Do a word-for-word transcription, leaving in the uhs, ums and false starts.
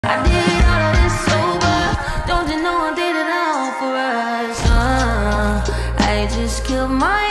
I did all of this sober. Don't you know I did it all for us? uh, I just killed my